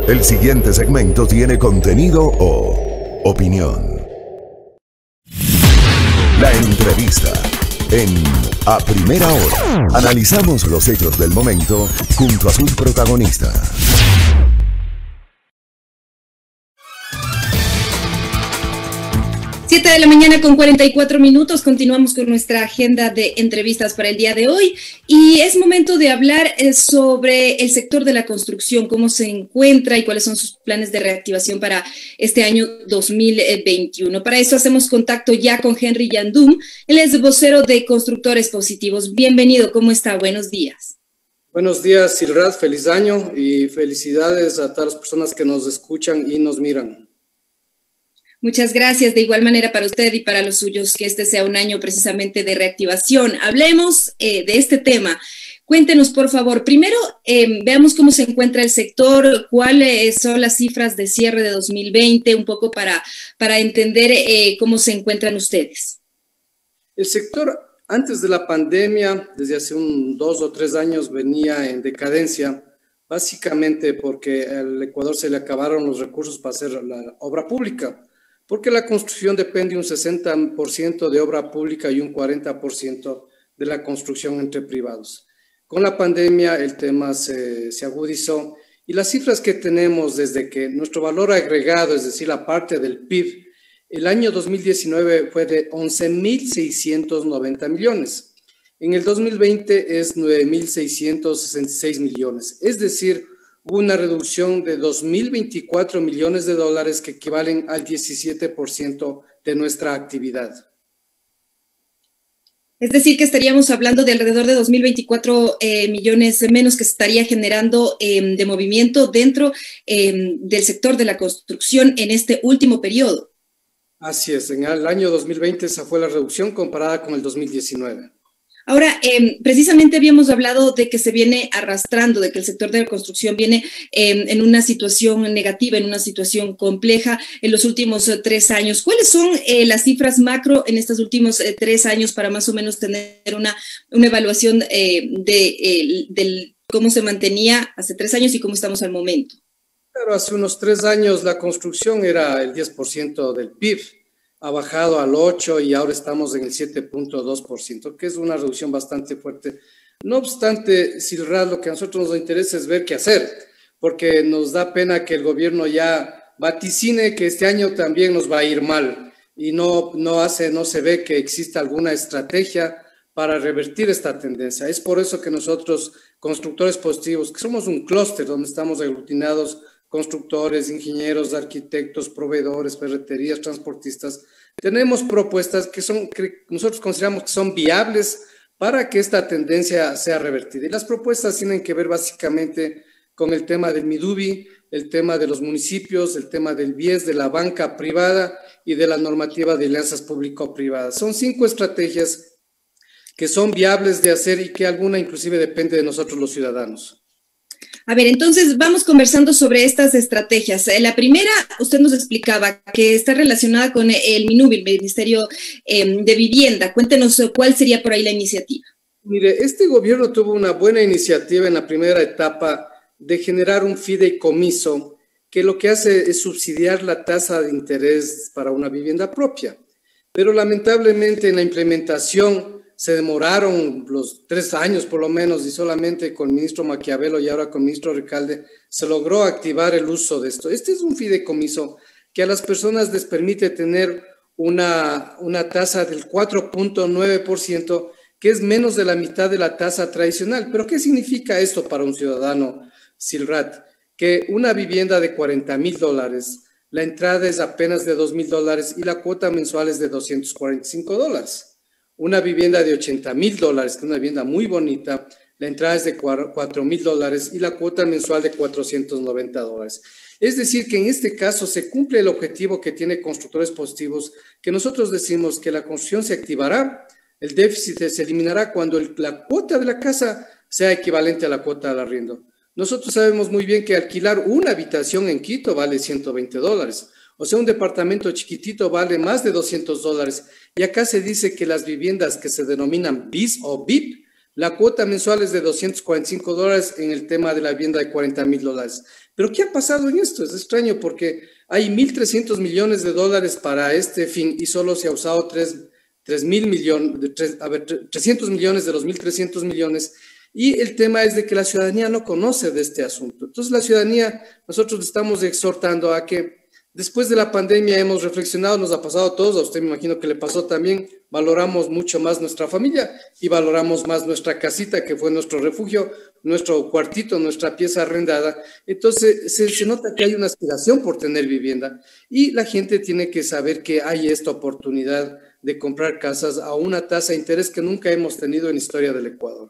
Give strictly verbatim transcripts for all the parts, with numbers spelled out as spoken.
El siguiente segmento tiene contenido o opinión. La entrevista en A Primera Hora. Analizamos los hechos del momento junto a sus protagonistas. siete de la mañana con cuarenta y cuatro minutos, continuamos con nuestra agenda de entrevistas para el día de hoy y es momento de hablar sobre el sector de la construcción, cómo se encuentra y cuáles son sus planes de reactivación para este año dos mil veintiuno. Para eso hacemos contacto ya con Henry Yandum, él es vocero de Constructores Positivos. Bienvenido, ¿cómo está? Buenos días. Buenos días, Silrat, feliz año y felicidades a todas las personas que nos escuchan y nos miran. Muchas gracias, de igual manera para usted y para los suyos, que este sea un año precisamente de reactivación. Hablemos eh, de este tema. Cuéntenos, por favor, primero eh, veamos cómo se encuentra el sector, cuáles son las cifras de cierre de dos mil veinte, un poco para, para entender eh, cómo se encuentran ustedes. El sector antes de la pandemia, desde hace un dos o tres años, venía en decadencia, básicamente porque al Ecuador se le acabaron los recursos para hacer la obra pública. Porque la construcción depende un sesenta por ciento de obra pública y un cuarenta por ciento de la construcción entre privados. Con la pandemia el tema se, se agudizó y las cifras que tenemos desde que nuestro valor agregado, es decir, la parte del P I B, el año dos mil diecinueve fue de once mil seiscientos noventa millones. En el dos mil veinte es nueve mil seiscientos sesenta y seis millones, es decir, hubo una reducción de dos mil veinticuatro millones de dólares que equivalen al diecisiete por ciento de nuestra actividad. Es decir, que estaríamos hablando de alrededor de dos mil veinticuatro eh, millones menos que se estaría generando eh, de movimiento dentro eh, del sector de la construcción en este último periodo. Así es, en el año dos mil veinte esa fue la reducción comparada con el dos mil diecinueve. Ahora, eh, precisamente habíamos hablado de que se viene arrastrando, de que el sector de la construcción viene eh, en una situación negativa, en una situación compleja en los últimos eh, tres años. ¿Cuáles son eh, las cifras macro en estos últimos eh, tres años para más o menos tener una, una evaluación eh, de eh, del, cómo se mantenía hace tres años y cómo estamos al momento? Claro, hace unos tres años la construcción era el diez por ciento del P I B. Ha bajado al ocho por ciento y ahora estamos en el siete punto dos por ciento, que es una reducción bastante fuerte. No obstante, Silrat, lo que a nosotros nos interesa es ver qué hacer, porque nos da pena que el gobierno ya vaticine que este año también nos va a ir mal y no, no, hace, no se ve que exista alguna estrategia para revertir esta tendencia. Es por eso que nosotros, Constructores Positivos, que somos un clúster donde estamos aglutinados constructores, ingenieros, arquitectos, proveedores, ferreterías, transportistas, tenemos propuestas que son, que nosotros consideramos que son viables para que esta tendencia sea revertida. Y las propuestas tienen que ver básicamente con el tema del Midubi, el tema de los municipios, el tema del B I E S, de la banca privada y de la normativa de alianzas público-privadas. Son cinco estrategias que son viables de hacer y que alguna inclusive depende de nosotros los ciudadanos. A ver, entonces vamos conversando sobre estas estrategias. La primera, usted nos explicaba que está relacionada con el MINUVI, el Ministerio eh, de Vivienda. Cuéntenos cuál sería por ahí la iniciativa. Mire, este gobierno tuvo una buena iniciativa en la primera etapa de generar un fideicomiso que lo que hace es subsidiar la tasa de interés para una vivienda propia. Pero lamentablemente en la implementación se demoraron los tres años por lo menos y solamente con el ministro Maquiavelo y ahora con el ministro Recalde se logró activar el uso de esto. Este es un fideicomiso que a las personas les permite tener una, una tasa del cuatro punto nueve por ciento, que es menos de la mitad de la tasa tradicional. ¿Pero qué significa esto para un ciudadano, Silrat? Que una vivienda de cuarenta mil dólares, la entrada es apenas de dos mil dólares y la cuota mensual es de doscientos cuarenta y cinco dólares. Una vivienda de ochenta mil dólares, que es una vivienda muy bonita, la entrada es de cuatro mil dólares y la cuota mensual de cuatrocientos noventa dólares. Es decir, que en este caso se cumple el objetivo que tiene Constructores Positivos, que nosotros decimos que la construcción se activará, el déficit se eliminará cuando el, la cuota de la casa sea equivalente a la cuota del arriendo. Nosotros sabemos muy bien que alquilar una habitación en Quito vale ciento veinte dólares. O sea, un departamento chiquitito vale más de doscientos dólares. Y acá se dice que las viviendas que se denominan B I S o B I P La cuota mensual es de doscientos cuarenta y cinco dólares en el tema de la vivienda de cuarenta mil dólares. Pero ¿qué ha pasado en esto? Es extraño porque hay mil trescientos millones de dólares para este fin y solo se ha usado tres mil millones, a ver, trescientos millones de los mil trescientos millones. Y el tema es de que la ciudadanía no conoce de este asunto. Entonces la ciudadanía, nosotros estamos exhortando a que después de la pandemia hemos reflexionado, nos ha pasado a todos, a usted me imagino que le pasó también, valoramos mucho más nuestra familia y valoramos más nuestra casita, que fue nuestro refugio, nuestro cuartito, nuestra pieza arrendada. Entonces se, se nota que hay una aspiración por tener vivienda y la gente tiene que saber que hay esta oportunidad de comprar casas a una tasa de interés que nunca hemos tenido en la historia del Ecuador.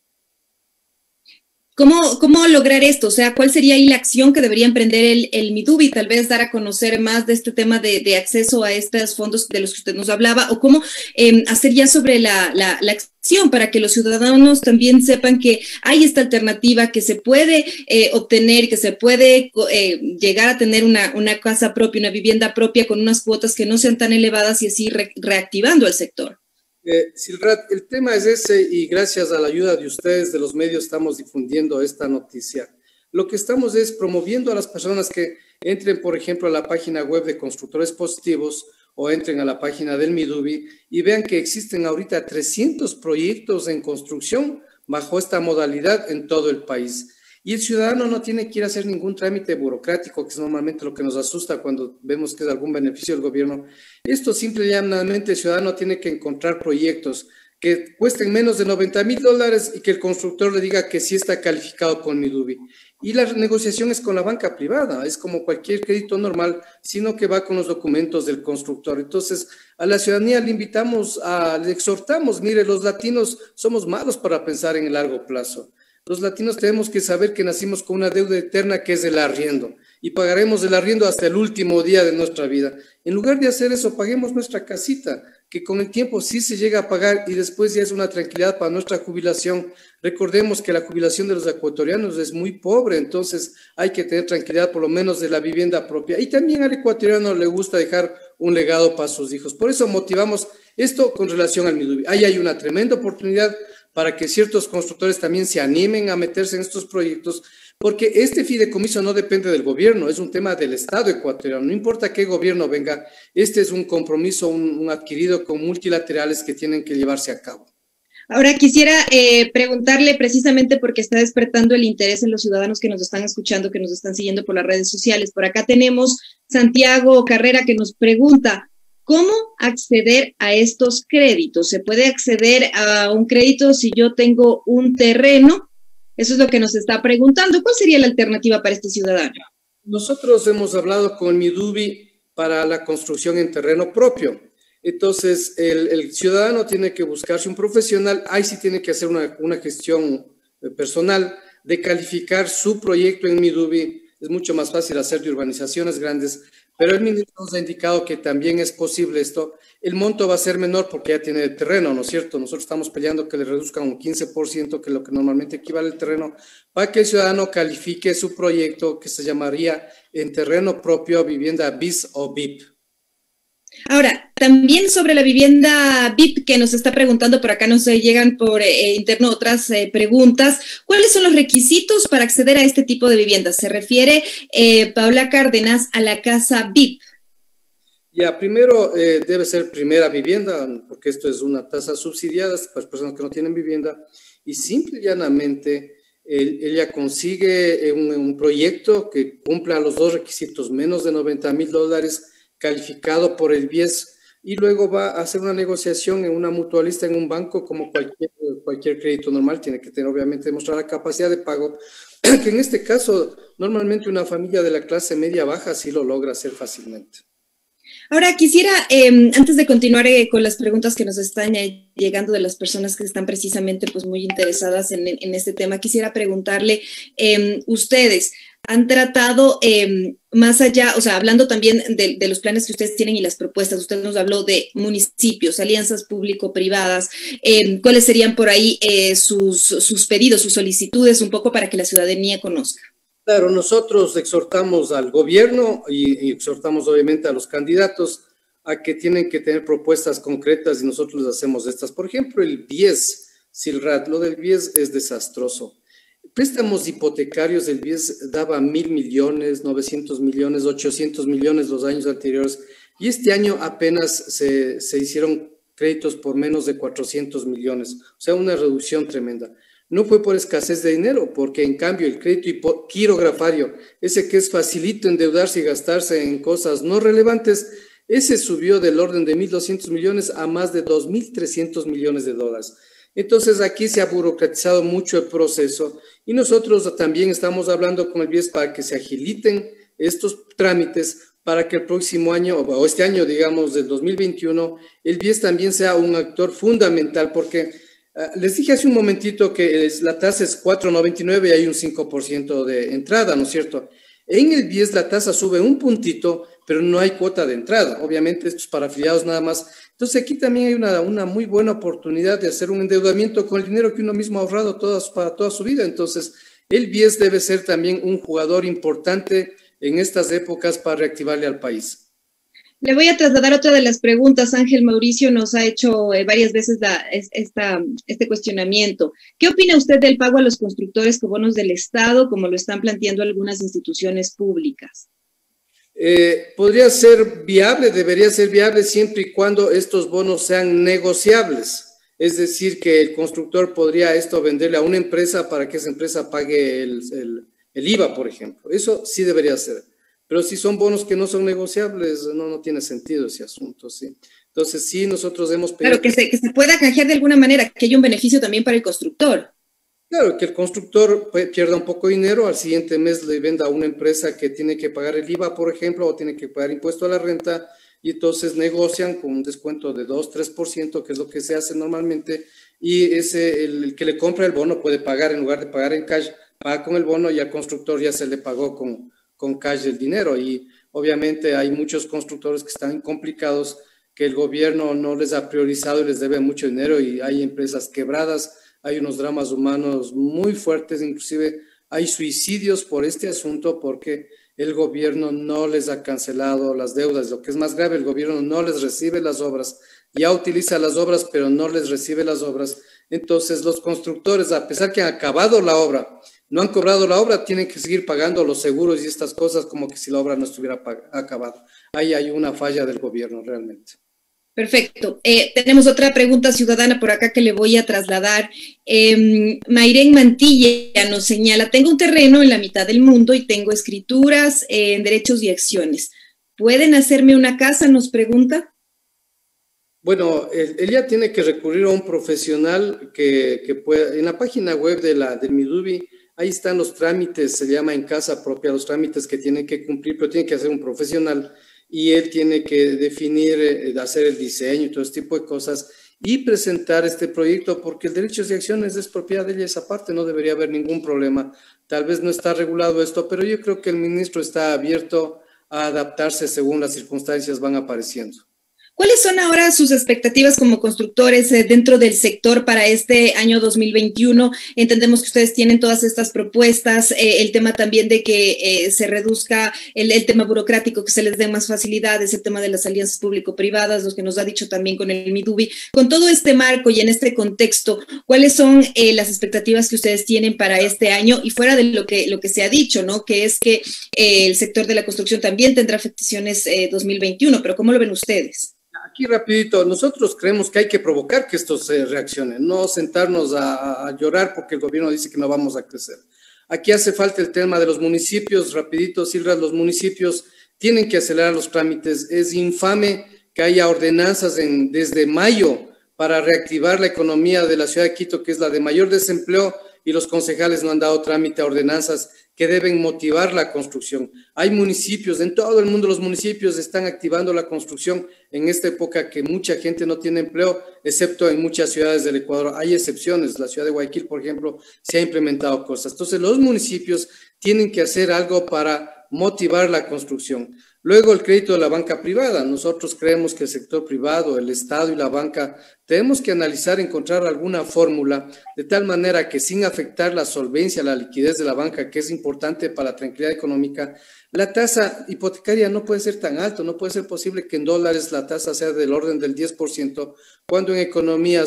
¿Cómo, ¿Cómo lograr esto? O sea, ¿cuál sería ahí la acción que debería emprender el, el Midubi? Tal vez dar a conocer más de este tema de, de acceso a estos fondos de los que usted nos hablaba, o cómo eh, hacer ya sobre la, la, la acción para que los ciudadanos también sepan que hay esta alternativa, que se puede eh, obtener, que se puede eh, llegar a tener una, una casa propia, una vivienda propia con unas cuotas que no sean tan elevadas y así re, reactivando el sector. Eh, Silrat, el tema es ese y gracias a la ayuda de ustedes, de los medios, estamos difundiendo esta noticia. Lo que estamos es promoviendo a las personas que entren, por ejemplo, a la página web de Constructores Positivos o entren a la página del Midubi y vean que existen ahorita trescientos proyectos en construcción bajo esta modalidad en todo el país. Y el ciudadano no tiene que ir a hacer ningún trámite burocrático, que es normalmente lo que nos asusta cuando vemos que es algún beneficio del gobierno. Esto simplemente el ciudadano tiene que encontrar proyectos que cuesten menos de noventa mil dólares y que el constructor le diga que sí está calificado con Midubi. Y la negociación es con la banca privada, es como cualquier crédito normal, sino que va con los documentos del constructor. Entonces, a la ciudadanía le invitamos, a, le exhortamos, mire, los latinos somos malos para pensar en el largo plazo. Los latinos tenemos que saber que nacimos con una deuda eterna que es el arriendo y pagaremos el arriendo hasta el último día de nuestra vida. En lugar de hacer eso, paguemos nuestra casita, que con el tiempo sí se llega a pagar y después ya es una tranquilidad para nuestra jubilación. Recordemos que la jubilación de los ecuatorianos es muy pobre, entonces hay que tener tranquilidad por lo menos de la vivienda propia. Y también al ecuatoriano le gusta dejar un legado para sus hijos. Por eso motivamos esto con relación al Midubi. Ahí hay una tremenda oportunidad para que ciertos constructores también se animen a meterse en estos proyectos, porque este fideicomiso no depende del gobierno, es un tema del Estado ecuatoriano, no importa qué gobierno venga, este es un compromiso, un, un adquirido con multilaterales que tienen que llevarse a cabo. Ahora quisiera eh, preguntarle precisamente porque está despertando el interés en los ciudadanos que nos están escuchando, que nos están siguiendo por las redes sociales. Por acá tenemos Santiago Carrera que nos pregunta, ¿cómo acceder a estos créditos? ¿Se puede acceder a un crédito si yo tengo un terreno? Eso es lo que nos está preguntando. ¿Cuál sería la alternativa para este ciudadano? Nosotros hemos hablado con Midubi para la construcción en terreno propio. Entonces, el, el ciudadano tiene que buscarse un profesional. Ahí sí tiene que hacer una, una gestión personal de calificar su proyecto en Midubi. Es mucho más fácil hacer de urbanizaciones grandes. Pero el ministro nos ha indicado que también es posible esto. El monto va a ser menor porque ya tiene el terreno, ¿no es cierto? Nosotros estamos peleando que le reduzcan un quince por ciento, que es lo que normalmente equivale al terreno, para que el ciudadano califique su proyecto que se llamaría en terreno propio vivienda B I S o B I P. Ahora, también sobre la vivienda B I P que nos está preguntando, por acá nos llegan por eh, interno otras eh, preguntas. ¿Cuáles son los requisitos para acceder a este tipo de viviendas? Se refiere, eh, Paula Cárdenas, a la casa B I P. Ya, primero eh, debe ser primera vivienda, porque esto es una tasa subsidiada para las personas que no tienen vivienda, y simple y llanamente el, ella consigue un, un proyecto que cumpla los dos requisitos, menos de noventa mil dólares, calificado por el B I E S, y luego va a hacer una negociación en una mutualista, en un banco, como cualquier, cualquier crédito normal. Tiene que tener, obviamente, demostrar la capacidad de pago, que en este caso, normalmente una familia de la clase media-baja sí lo logra hacer fácilmente. Ahora, quisiera, eh, antes de continuar eh, con las preguntas que nos están eh, llegando de las personas que están precisamente pues, muy interesadas en, en este tema, quisiera preguntarle, eh, ustedes, ¿han tratado eh, más allá, o sea, hablando también de, de los planes que ustedes tienen y las propuestas? Usted nos habló de municipios, alianzas público-privadas, eh, ¿cuáles serían por ahí eh, sus, sus pedidos, sus solicitudes, un poco para que la ciudadanía conozca? Claro, nosotros exhortamos al gobierno y, y exhortamos obviamente a los candidatos a que tienen que tener propuestas concretas y nosotros les hacemos estas. Por ejemplo, el B I E S Silrat, lo del B I E S es desastroso. Préstamos hipotecarios del B I E S daba mil millones, novecientos millones, ochocientos millones los años anteriores, y este año apenas se, se hicieron créditos por menos de cuatrocientos millones, o sea, una reducción tremenda. No fue por escasez de dinero, porque en cambio el crédito quirografario, ese que es facilito endeudarse y gastarse en cosas no relevantes, ese subió del orden de mil doscientos millones a más de dos mil trescientos millones de dólares. Entonces aquí se ha burocratizado mucho el proceso y nosotros también estamos hablando con el B I E S para que se agiliten estos trámites para que el próximo año, o este año, digamos, del dos mil veintiuno, el B I E S también sea un actor fundamental, porque uh, les dije hace un momentito que es, la tasa es cuatro noventa y nueve y hay un cinco por ciento de entrada, ¿no es cierto? En el B I E S la tasa sube un puntito, pero no hay cuota de entrada. Obviamente esto es para afiliados nada más. Entonces aquí también hay una, una muy buena oportunidad de hacer un endeudamiento con el dinero que uno mismo ha ahorrado todas, para toda su vida. Entonces el B I E S debe ser también un jugador importante en estas épocas para reactivarle al país. Le voy a trasladar otra de las preguntas. Ángel Mauricio nos ha hecho eh, varias veces la, esta, este cuestionamiento. ¿Qué opina usted del pago a los constructores con bonos del Estado, como lo están planteando algunas instituciones públicas? Eh, podría ser viable, debería ser viable siempre y cuando estos bonos sean negociables. Es decir, que el constructor podría esto venderle a una empresa para que esa empresa pague el, el El I V A, por ejemplo, eso sí debería ser. Pero si son bonos que no son negociables, no, no tiene sentido ese asunto, ¿sí? Entonces, sí, nosotros hemos pedido... Claro, que se, que se pueda canjear de alguna manera, que haya un beneficio también para el constructor. Claro, que el constructor pierda un poco de dinero, al siguiente mes le venda a una empresa que tiene que pagar el I V A, por ejemplo, o tiene que pagar impuesto a la renta, y entonces negocian con un descuento de dos, tres por ciento, que es lo que se hace normalmente, y ese, el, el que le compra el bono puede pagar, en lugar de pagar en cash, paga con el bono y al constructor ya se le pagó con, con cash el dinero. Y obviamente hay muchos constructores que están complicados, que el gobierno no les ha priorizado y les debe mucho dinero, y hay empresas quebradas, hay unos dramas humanos muy fuertes, inclusive hay suicidios por este asunto porque el gobierno no les ha cancelado las deudas. Lo que es más grave, el gobierno no les recibe las obras, ya utiliza las obras pero no les recibe las obras. Entonces los constructores, a pesar que han acabado la obra, no han cobrado la obra, tienen que seguir pagando los seguros y estas cosas como que si la obra no estuviera acabada. Ahí hay una falla del gobierno realmente. Perfecto. Eh, tenemos otra pregunta ciudadana por acá que le voy a trasladar. Eh, Mayren Mantilla nos señala, tengo un terreno en la mitad del mundo y tengo escrituras eh, en derechos y acciones. ¿Pueden hacerme una casa? Nos pregunta. Bueno, ella tiene que recurrir a un profesional que, que pueda, en la página web de la del Midubi, ahí están los trámites, se llama en casa propia, los trámites que tiene que cumplir, pero tiene que hacer un profesional y él tiene que definir, eh, hacer el diseño y todo este tipo de cosas y presentar este proyecto, porque el derecho de acciones es propiedad de ella, esa parte no debería haber ningún problema. Tal vez no está regulado esto, pero yo creo que el ministro está abierto a adaptarse según las circunstancias van apareciendo. ¿Cuáles son ahora sus expectativas como constructores eh, dentro del sector para este año dos mil veintiuno? Entendemos que ustedes tienen todas estas propuestas, eh, el tema también de que eh, se reduzca el, el tema burocrático, que se les den más facilidades, el tema de las alianzas público-privadas, los que nos ha dicho también con el Midubi. Con todo este marco y en este contexto, ¿cuáles son eh, las expectativas que ustedes tienen para este año? Y fuera de lo que, lo que se ha dicho, ¿no? Que es que eh, el sector de la construcción también tendrá afectaciones eh, dos mil veintiuno, pero ¿cómo lo ven ustedes? Aquí rapidito, nosotros creemos que hay que provocar que esto se reaccione, no sentarnos a, a llorar porque el gobierno dice que no vamos a crecer. Aquí hace falta el tema de los municipios, rapidito, Silvia, los municipios tienen que acelerar los trámites. Es infame que haya ordenanzas en, desde mayo para reactivar la economía de la ciudad de Quito, que es la de mayor desempleo, y los concejales no han dado trámite a ordenanzas que deben motivar la construcción. Hay municipios, en todo el mundo los municipios están activando la construcción en esta época que mucha gente no tiene empleo, excepto en muchas ciudades del Ecuador. Hay excepciones, la ciudad de Guayaquil, por ejemplo, se ha implementado cosas. Entonces los municipios tienen que hacer algo para motivar la construcción. Luego el crédito de la banca privada. Nosotros creemos que el sector privado, el Estado y la banca tenemos que analizar, encontrar alguna fórmula de tal manera que sin afectar la solvencia, la liquidez de la banca, que es importante para la tranquilidad económica, la tasa hipotecaria no puede ser tan alta, no puede ser posible que en dólares la tasa sea del orden del diez por ciento, cuando en economías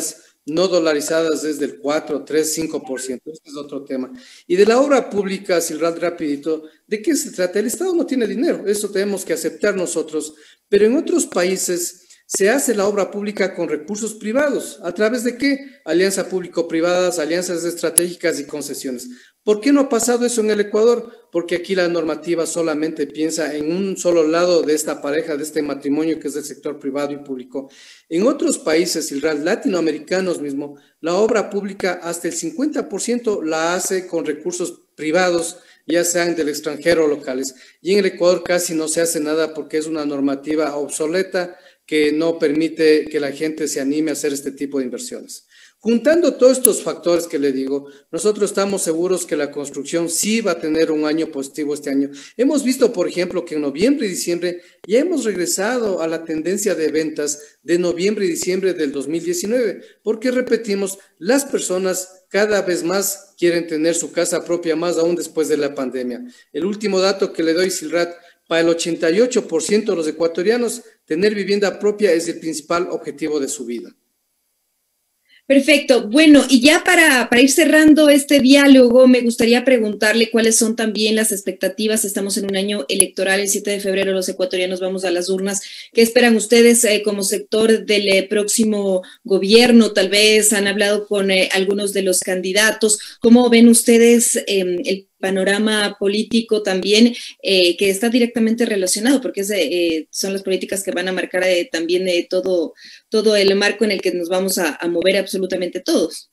no dolarizadas es del cuatro, tres, cinco por ciento. Este es otro tema. Y de la obra pública, Silrat, rapidito, ¿de qué se trata? El Estado no tiene dinero, eso tenemos que aceptar nosotros, pero en otros países se hace la obra pública con recursos privados. ¿A través de qué? Alianzas público-privadas, alianzas estratégicas y concesiones. ¿Por qué no ha pasado eso en el Ecuador? Porque aquí la normativa solamente piensa en un solo lado de esta pareja, de este matrimonio que es el sector privado y público. En otros países latinoamericanos mismo, la obra pública hasta el cincuenta por ciento la hace con recursos privados, ya sean del extranjero o locales. Y en el Ecuador casi no se hace nada porque es una normativa obsoleta que no permite que la gente se anime a hacer este tipo de inversiones. Juntando todos estos factores que le digo, nosotros estamos seguros que la construcción sí va a tener un año positivo este año. Hemos visto, por ejemplo, que en noviembre y diciembre ya hemos regresado a la tendencia de ventas de noviembre y diciembre del dos mil diecinueve, porque repetimos, las personas cada vez más quieren tener su casa propia, más aún después de la pandemia. El último dato que le doy, Silrat, para el ochenta y ocho por ciento de los ecuatorianos, tener vivienda propia es el principal objetivo de su vida. Perfecto. Bueno, y ya para, para ir cerrando este diálogo, me gustaría preguntarle cuáles son también las expectativas. Estamos en un año electoral, el siete de febrero los ecuatorianos vamos a las urnas. ¿Qué esperan ustedes eh, como sector del eh, próximo gobierno? Tal vez han hablado con eh, algunos de los candidatos. ¿Cómo ven ustedes eh, el panorama político también eh, que está directamente relacionado, porque es, eh, son las políticas que van a marcar eh, también eh, todo, todo el marco en el que nos vamos a, a mover absolutamente todos?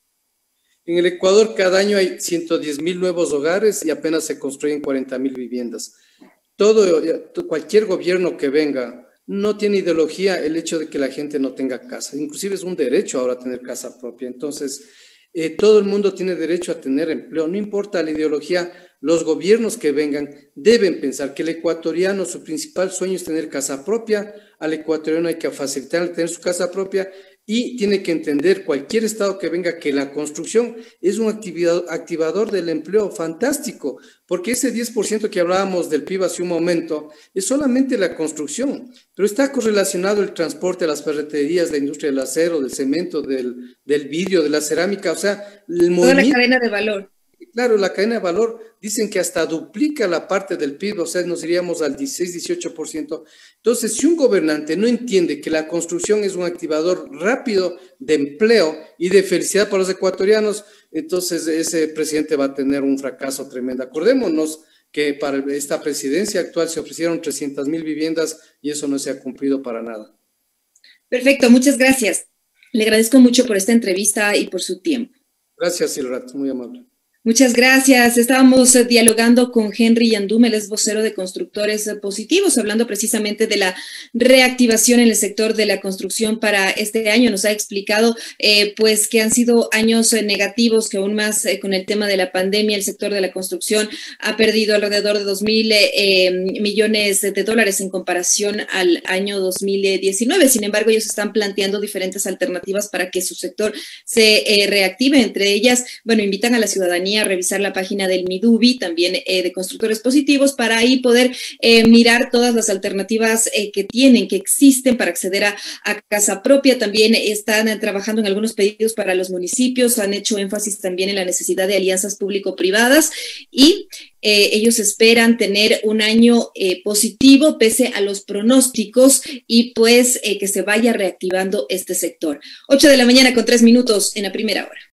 En el Ecuador cada año hay ciento diez mil nuevos hogares y apenas se construyen cuarenta mil viviendas. Todo, cualquier gobierno que venga no tiene ideología el hecho de que la gente no tenga casa. Inclusive es un derecho ahora tener casa propia. Entonces, Eh, todo el mundo tiene derecho a tener empleo, no importa la ideología, los gobiernos que vengan deben pensar que el ecuatoriano, su principal sueño es tener casa propia, al ecuatoriano hay que facilitarle tener su casa propia y tiene que entender cualquier estado que venga que la construcción es un activador, activador del empleo fantástico, porque ese diez por ciento que hablábamos del P I B hace un momento es solamente la construcción, pero está correlacionado el transporte, las ferreterías, la industria del acero, del cemento, del, del vidrio, de la cerámica, o sea, el movimiento. Toda la cadena de valor. Claro, la cadena de valor dicen que hasta duplica la parte del P I B, o sea, nos iríamos al dieciséis, dieciocho por ciento. Entonces, si un gobernante no entiende que la construcción es un activador rápido de empleo y de felicidad para los ecuatorianos, entonces ese presidente va a tener un fracaso tremendo. Acordémonos que para esta presidencia actual se ofrecieron trescientas mil viviendas y eso no se ha cumplido para nada. Perfecto, muchas gracias. Le agradezco mucho por esta entrevista y por su tiempo. Gracias, Silrat, muy amable. Muchas gracias. Estábamos eh, dialogando con Henry Yandum, él es vocero de Constructores eh, Positivos, hablando precisamente de la reactivación en el sector de la construcción para este año. Nos ha explicado eh, pues que han sido años eh, negativos, que aún más eh, con el tema de la pandemia, el sector de la construcción ha perdido alrededor de dos mil eh, millones de dólares en comparación al año dos mil diecinueve. Sin embargo, ellos están planteando diferentes alternativas para que su sector se eh, reactive. Entre ellas, bueno, invitan a la ciudadanía a revisar la página del Midubi, también eh, de Constructores Positivos, para ahí poder eh, mirar todas las alternativas eh, que tienen, que existen para acceder a, a casa propia. También están eh, trabajando en algunos pedidos para los municipios, han hecho énfasis también en la necesidad de alianzas público-privadas y eh, ellos esperan tener un año eh, positivo pese a los pronósticos y pues eh, que se vaya reactivando este sector. ocho de la mañana con tres minutos en la primera hora.